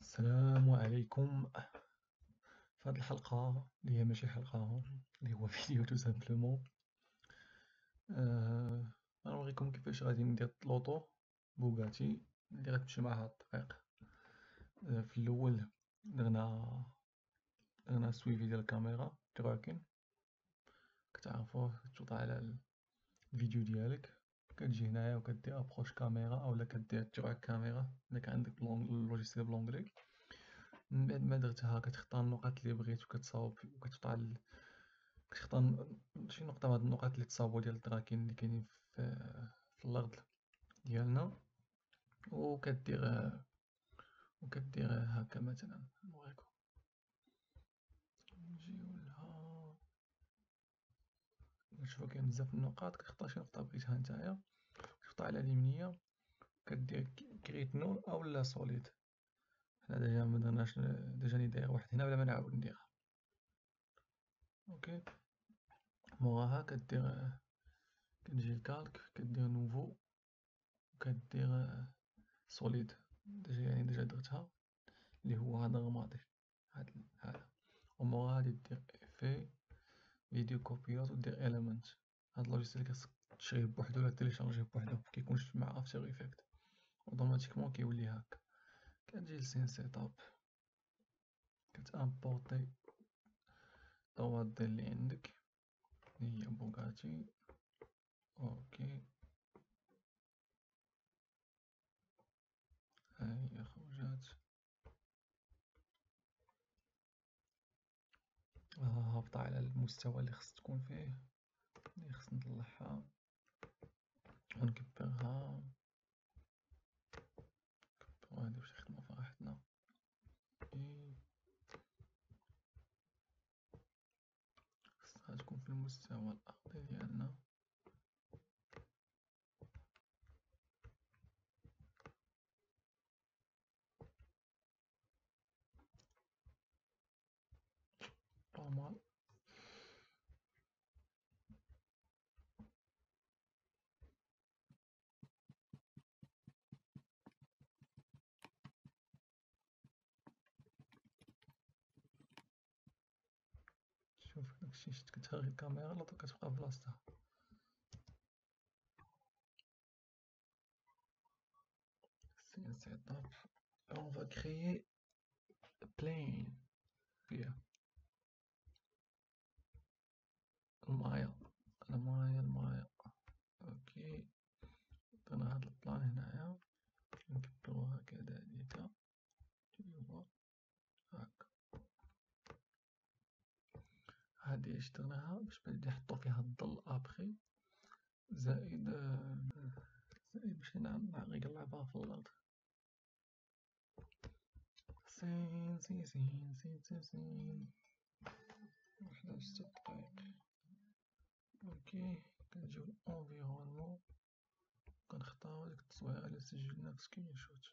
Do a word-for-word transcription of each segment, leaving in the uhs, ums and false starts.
السلام عليكم. في هذه الحلقة اللي هي ماشي حلقة، اللي هو فيديو تو سامبلومون، آه غنوريكم كيفاش غادي ندير لوطو بوغاتي اللي غتمشي معها الطريق. آه في الاول درنا درنا سويفي ديال الكاميرا تراكين، كتعرفوه كتوطا على الفيديو ديالك، كتجي هنايا وكدير ابروش كاميرا اولا كدير تراك كاميرا الا كان عندك اللوجيسيال بلونجلي. من بعد ما درتها كتختار النقط اللي بغيت وكتصاوب وكتقطع ال... كتختار شي نقطة من هاد النقط اللي تصاوبو ديال التراكين اللي كاينين في, في الأرض ديالنا، وكدير وكدير هكا مثلا. نوريكم، نجيو لها نشوفو كاين بزاف النقاط، كتختار شي نقطة بغيتها نتايا، كتختار على اليمنية كدير كريت نور اولا سوليد. حنا ديجا مدرناش، ديجا راني داير واحد هنا بلا ما نعاود نديرها. اوكي، موراها كدير كتجي الكالك كدير نوفو وكدير سوليد، ديجا يعني ديجا درتها اللي هو هذا الرمادي هاد هذا. وموراها غادي دير افي فيديو كوبيلوت ودير اليمنت. هاد اللوجيسيال خاصك تشريه بوحدو ولا تيليشارجيه بوحدو، مكيكونش مع افتر ايفيكت، اوتوماتيكمون كيولي هاكا. كتجي لسين سيتاب كتامبورتي الطواد اللي عندك اللي هي بوغاتي. اوكي، هاهي خرجات. هابطة على المستوى اللي خص تكون فيه، اللي خص نطلعها ونكبرها. وهادي باش نخدمو فرحتنا. خصها تكون في المستوى الأرضي ديالنا. بامال. شوف داكشي شت كتهري الكاميرا لا كتبقى بلاصتها. سين سيتاب. On va créer plane فيها المايا المايا المايا. اوكي، درنا هاد البلان هنايا نكبروها كذلك. ايوا هاكا. هادي اش درناها باش نحطو فيها الظل ابخي، زائد زائد باش نقلبها في الارض. سين سين سين سين سين سين واحدة و ستة دقايق. اوكي، كنجيو لانفيرونمون كنختارو ديك التصويرة اللي سجلنا في سكرين شوت،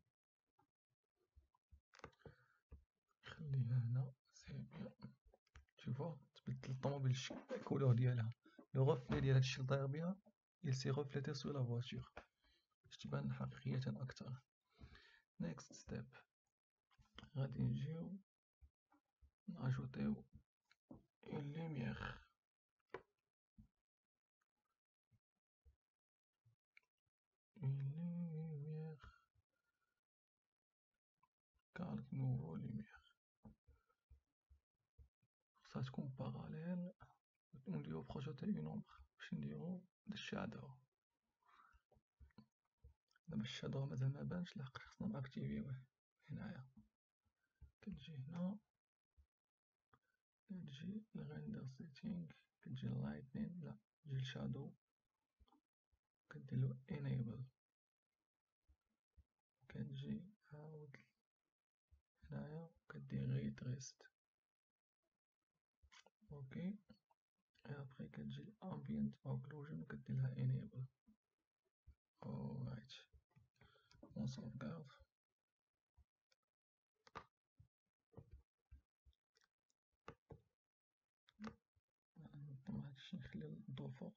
خليها هنا سي بيان. شوفو تبدل الطوموبيل الشكل الكولور ديالها، لو غوفلي ديال هادشي اللي داير بها il s'est reflété sur la voiture باش تبان حقيقية أكثر. next step غادي نجيو ناجوطيو une lumière. une lumière calque nouveau lumière. خصها تكون باراليل ونديرو بروجيتي اون اومبر باش نديرو الشادو. دابا الشادو مازال مبانش لحق خصنا ناكتيفيوه. هنايا كتجي هنا كتجي الريندر سيتينغ، كتجي اللايتنين لا كتجي الشادو كديرلو انيبل، كتجي عاود هنايا كدير ريتريست. اوكي، ابخي كتجي الامبيانت اوكلوجن وكديرلها انيبل. اورايت اون سوفغارد. نظم هادشي نخلي الضو فوق،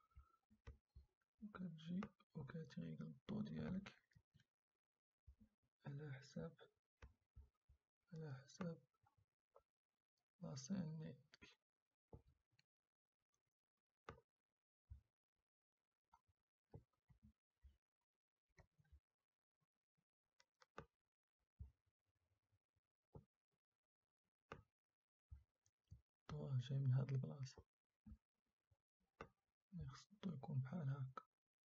وكتجي وكتريقل الضو ديالك على حساب على حساب لاسين نيتك. واه جاي من هاد البلاصة، خصو يكون بحال هاكا.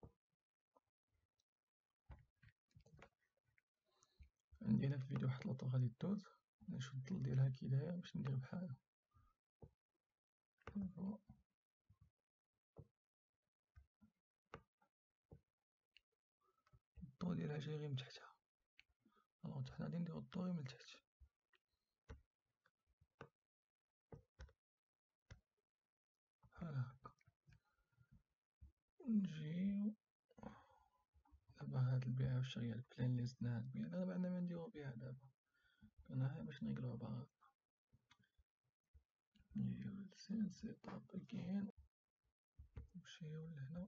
عندي هنا في الفيديو واحد لوطو غادي دوز، نشوف الظل ديالها كي داير باش ندير بحالها. الضو ديالها جاي غير من تحتها، الوغ حنا غادي نديرو الضو غير من التحت. بحال هاكا. نجيو دابا هاد البيعة واش هي البلان لي زدنا هاد البيعة، دابا عندنا ما نديرو بيها دابا، كنا غير باش نريكلوها باغا. نجيو لسين سيتاب اجين، نمشيو لهنا،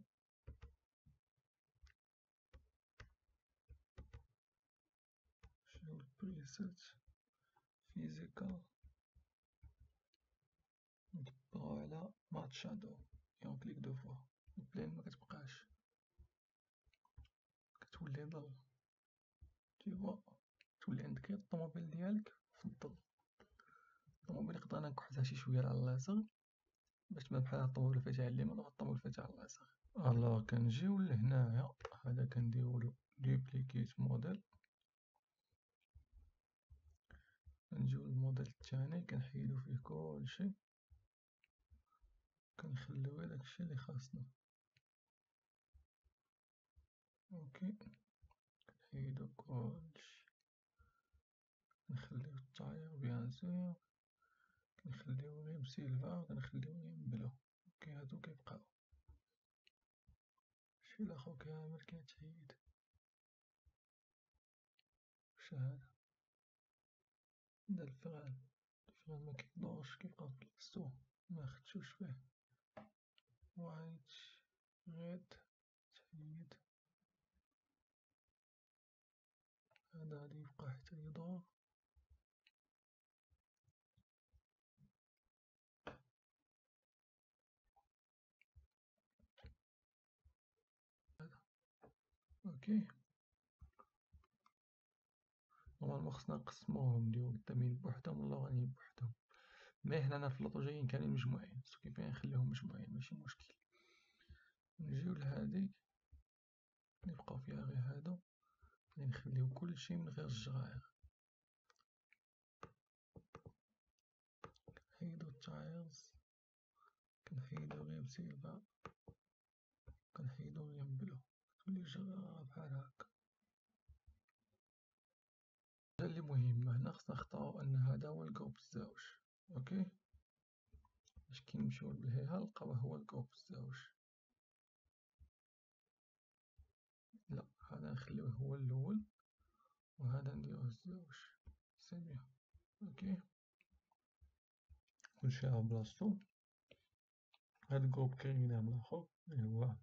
نمشيو لبريسيت فيزيكال، نكبرو على مات شادو، اون كليك دو فوا، البلان مكتبقاش كتولي ظل، تيفوا تولي عندك غير الطوموبيل ديالك في الظل. الطوموبيل يقدر انا نكحلها شي شوية على اللاصق باش تبان بحال الطوموبيل فاتحة على اليمين والطوموبيل فاتحة على اليسار. الوغ كنجيو لهنايا، هذا كنديرولو دوبليكيت موديل، كنجيو للموديل الثاني كنحيدو فيه كلشي، كنخليو غير داكشي اللي خاصنا. اوكي، كنحيدو كلشي، كنخليو التاير بيان سور، كنخليو غير بسيلفر، كنخليو غير بلو. اوكي هادو كيبقاو، شي لاخر كامل كيتحيد. واش هذا؟ هذا الفران، الفران مكيدورش كيبقى في بلاصتو، مخدشوش فيه. وايت ريد تحيد، هذا غادي يبقى حتى يدور. اوكي نورمالمون خصنا نقسموهم، نديرو قدامين بوحدهم واللورانيين بوحدهم، مي حنانا في اللوطو جايين كاملين مجموعين، سو كيفاش نخليهم مجموعين ماشي مشكل. نجيو لهادي نبقاو فيها غير هادو، غادي نخليو كلشي من غير الجراير، كنحيدو التايرز، كنحيدو غير بسيلفر، كنحيدو غير بلو، تولي الجرارة بحال هاكا. الحاجة اللي مهمة هنا خصنا نختارو أن هذا هو الجروب الزاوج. اوكي باش كي نمشيو للهيها نلقاوه هو الجروب الزاوج. لا هذا نخليوه هو الأول وهذا نديروه الزاوج، سي بيان. اوكي كلشي على بلاصتو. هاد الجروب كريناه من الآخر اللي هو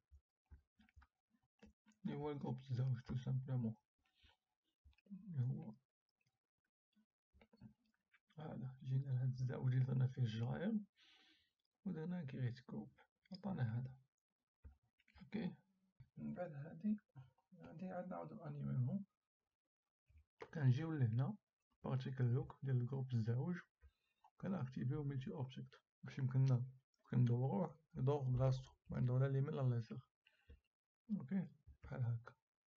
اللي هو الجروب الزاوج تو سامبلومون، اللي هو هذا. جينا لهاد الزاوج اللي درنا فيه الجراير ودرنا كريت جروب، عطانا هذا. اوكي من بعد هادي هادي عاد نعاودو انيميوهم، كنجيو لهنا بارتيكل لوك ديال الجروب الزاوج، كنأكتيفيو ملتي اوبجيكت باش يمكننا كندوروه يدور بلاصتو، مندور لا اليمين لا اليسار. اوكي بحال هاكا.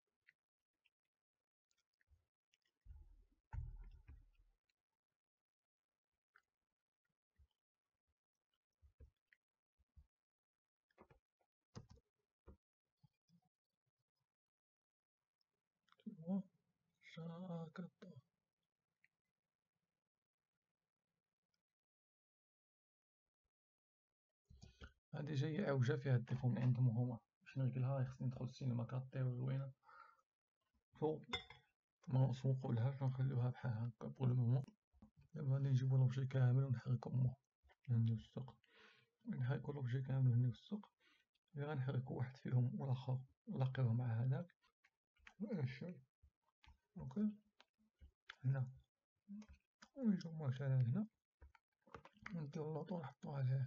هو شاكطة. هادي جاية عوجة فيها الديفو من عندهم هما، باش نريكلها خصني ندخل السينما كاطير زوينة فوق، منسوقولهاش ونخليوها بحال هاكا بور لو مومون. دابا غادي نجيبو لوبجي كامل ونحركو مو من السوق، نحركو لوبجي كامل من السوق، غير غنحركو واحد فيهم والاخر نلاقيوه مع هداك وإيش. اوكي هنا ونجيو مثلا هنا نديرو اللوطو نحطوها لهيه.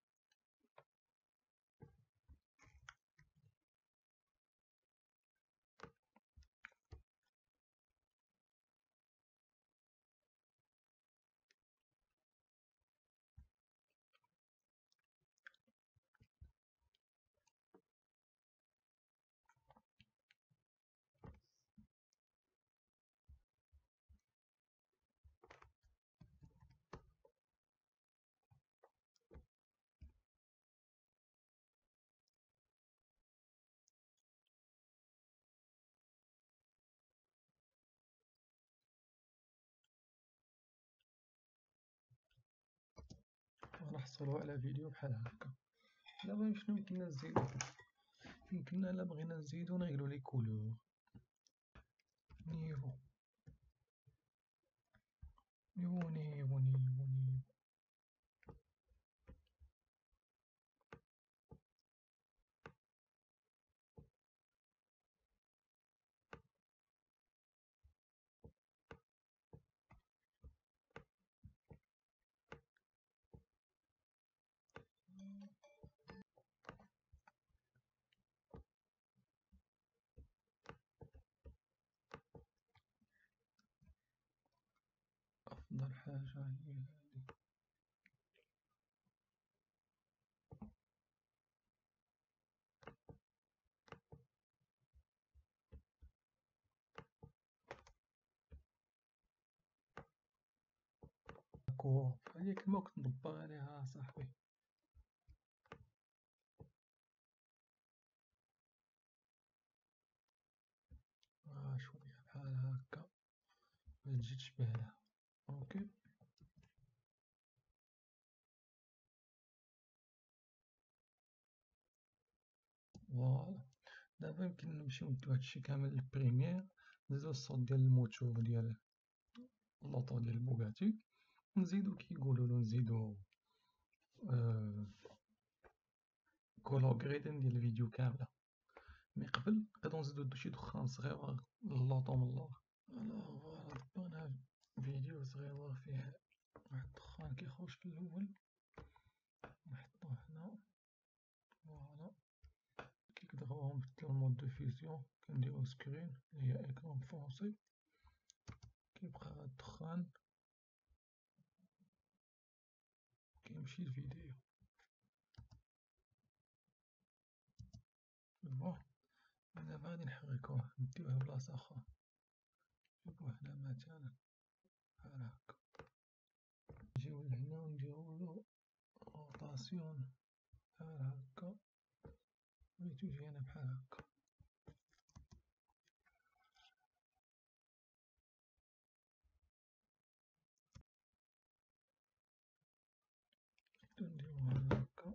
ونحصلو على فيديو بحال هكا. دابا شنو يمكننا نزيدو؟ يمكننا الا بغينا نزيدو نغيرو لي كولور، نيفو نيفو نيفو نيفو نيفو. أفضل حاجة هي هذه. كور هي كيما كنت ندبر عليها صاحبي. آه شوية بحال هكا متجيش بها. اوكي فوالا. دابا يمكن نمشيو ندو هادشي كامل للبريمير، نزيدو الصوت ديال الموتور ديال اللوطو ديال بوغاتي، نزيدو كيقولولو نزيدو آه كولور غريدين ديال الفيديو كاملة. مي قبل نقدرو نزيدو شي دخان صغيور للوطو من اللور. الوغ فوالا دبرنا فيديو صغيور فيه واحد الدخان كيخرج في الأول، نحطوه هنا فوالا. كي كدغيو نبدلو المود دو فيزيون كنديرو سكرين اللي هي اكرون فونسي، كيبقى غا الدخان كيمشي الفيديو. بون دابا غادي نحركوه نديوه لبلاصة أخرى، نجيبوه هنا مثلا بحال هكا، نجيو لهنا ونديرولو روطاسيون بحال هكا، بغيتو يجي هنا بحال هكا. نديروها هكا،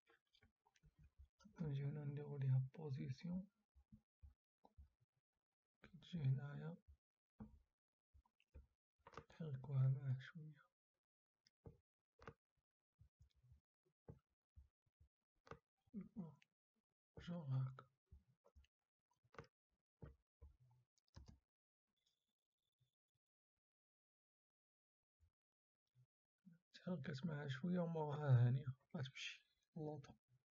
نجيو هنا نديرو ليها بوزيسيون، كتجي هنايا نحركوها معاه شوية جوغ هكا. تحركت معاه شوية وموراها هانية غتمشي اللوطو.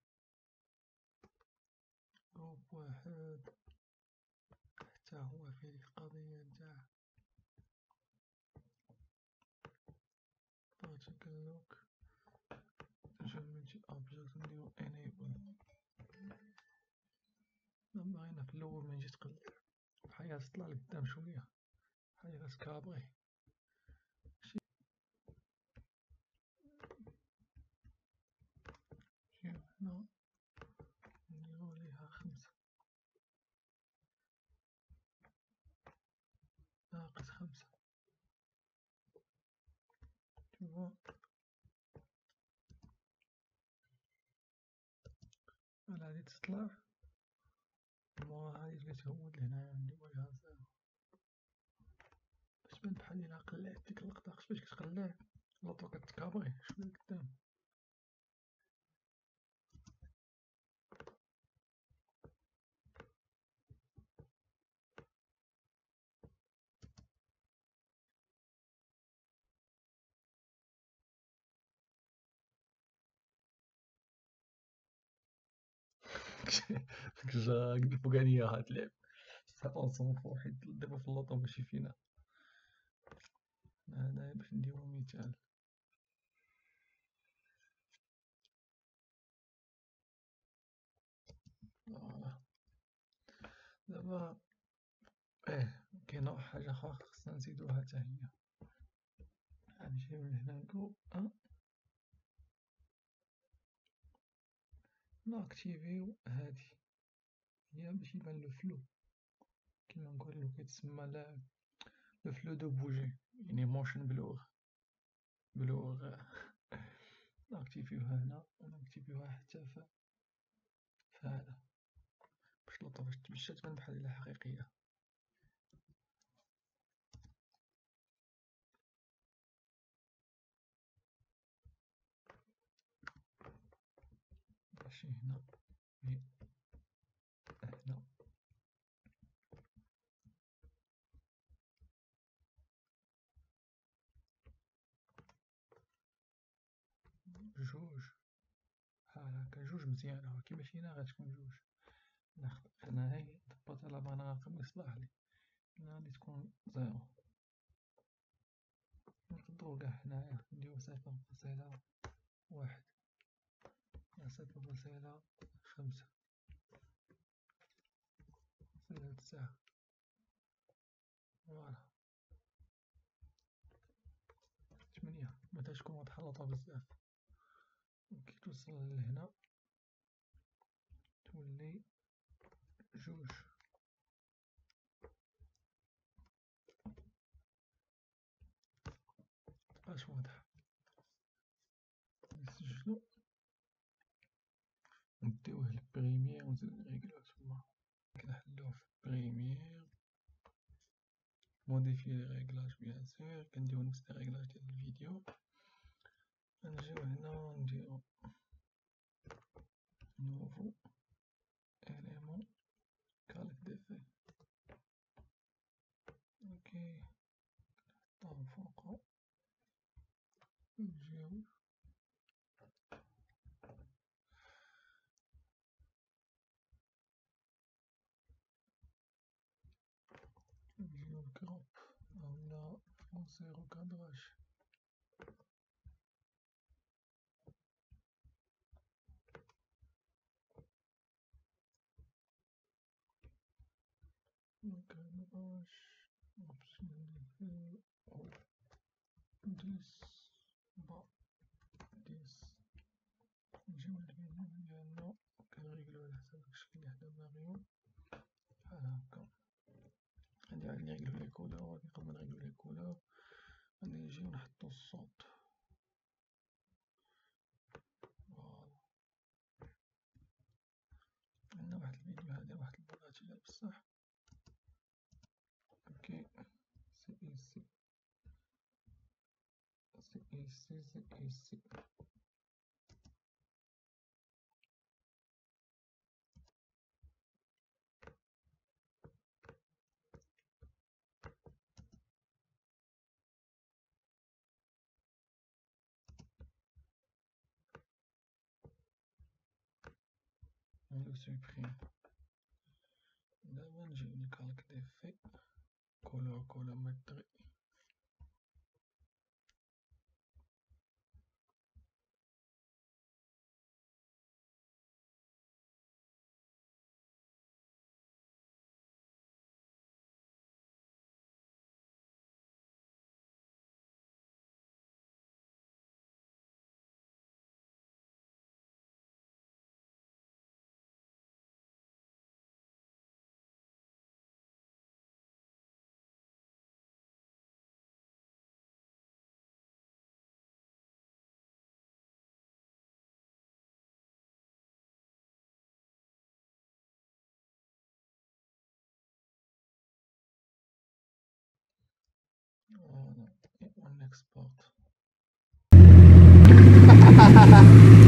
جروب واحد حتى هو فيه ديك القضية نتاع بارتيكل لوك. نجيو ملتي اوبجيكت نديرو انيبل. باغينا في الأول منجي تقلب بحال تطلع لقدام شوية بحال تكابري. نجيو هنا نديرو ليها خمسة، ناقص خمسة. تشوفو هنا غادي تطلع مورا هادي تولي تهود لهنايا نديرو ليها زيرو باش تبان بحال إلا قلعت ديك اللقطة. فاش كتقلع اللوطو كتكابري شوية لقدام. ديك الجا قد الفوقانية هاد اللعب صح أونصون حيت دابا في اللوطو ماشي فينا. هنايا باش نديرو مثال. فوالا دابا ايه كاينة حاجة أخرى خصنا نزيدوها حتى هي. غنجيو من هنا نقولو أ ناكتيفيو هادي هي باش يبان لو فلو كيما نقولو كيتسمى لو فلو دو بوجي يعني موشن بلور بلور. ناكتيفيوها هنا وناكتيفيوها حتى ف فهذا باش اللوطو باش تبان بحال إلا حقيقية. ماشي هنا مي هنا جوج بحال هكا جوج مزيانة كي ماشي هنا غتكون جوج. ناخد هنايا ضبط على بان رقم يصلحلي هنا غادي تكون زيرو. نقدرو قاع هنايا نديرو صفر فاصلة واحد صفر فاصلة خمسة فاصلة تسعة. فوالا تمنية باش تكون واضحة اللوطا بزاف. كي توصل لهنا تولي جوج. متبقاش واضحة. نسجلو نديوه لبريمير ونزيدو نريقلوه تما. كنحلوه في بريمير موديفي لي ريغلاج بيان سور كنديرو نفس لي ريغلاج ديال الفيديو. غنجيو هنا نديرو نوفو إليمون كالك ديفي اوكي نحطوهم فوقو نجيو نجيو كروب اولا نصيرو كادراج. كادراج اوبسيون ديال او ديس با ديس. نجيو للفيديو ديالنا كنريقلوه على حساب الشكل لي حنا باغيين بحال هكا. غادي عاد نريقلو لي كولور ولكن قبل ما نريقلو لي كولور غادي نجيو نحطو الصوت. فوالا عندنا واحد الفيديو هادي واحد البلاطية بصح اوكي سي اي سي سي اي سي سي اي سي. نديرو سوبريم. دابا نجيو لكالك ديفي كولور كولومتري. فوالا ونكسبورت.